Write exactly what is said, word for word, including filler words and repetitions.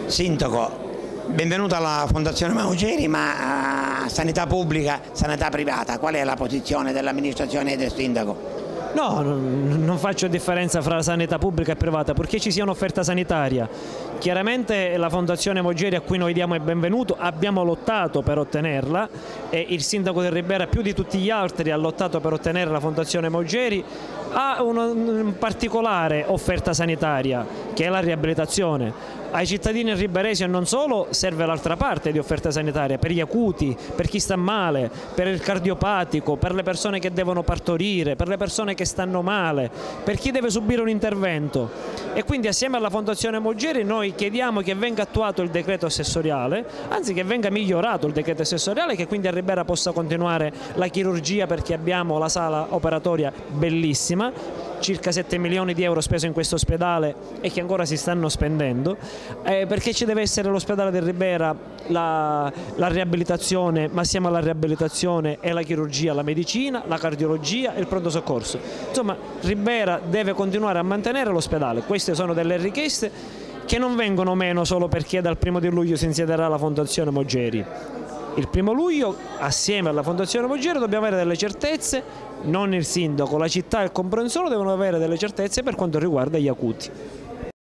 Sindaco, benvenuto alla Fondazione Maugeri, ma sanità pubblica, sanità privata, qual è la posizione dell'amministrazione e del sindaco? No, non faccio differenza fra sanità pubblica e privata, purché ci sia un'offerta sanitaria. Chiaramente la Fondazione Maugeri, a cui noi diamo il benvenuto, abbiamo lottato per ottenerla e il sindaco del Ribera più di tutti gli altri ha lottato per ottenere la Fondazione Maugeri. Ha una particolare offerta sanitaria che è la riabilitazione. Ai cittadini riberesi e non solo serve l'altra parte di offerta sanitaria, per gli acuti, per chi sta male, per il cardiopatico, per le persone che devono partorire, per le persone che stanno male, per chi deve subire un intervento. E quindi assieme alla Fondazione Maugeri noi chiediamo che venga attuato il decreto assessoriale, anzi che venga migliorato il decreto assessoriale, che quindi a Ribera possa continuare la chirurgia, perché abbiamo la sala operatoria bellissima, circa sette milioni di euro spesi in questo ospedale e che ancora si stanno spendendo, eh, perché ci deve essere l'ospedale del Ribera, la, la riabilitazione, ma assieme alla riabilitazione e la chirurgia, la medicina, la cardiologia e il pronto soccorso. Insomma, Ribera deve continuare a mantenere l'ospedale. Queste sono delle richieste che non vengono meno solo perché dal primo di luglio si insiederà la Fondazione Maugeri. Il primo luglio, assieme alla Fondazione Maugeri, dobbiamo avere delle certezze, non il sindaco, la città e il comprensorio devono avere delle certezze per quanto riguarda gli acuti.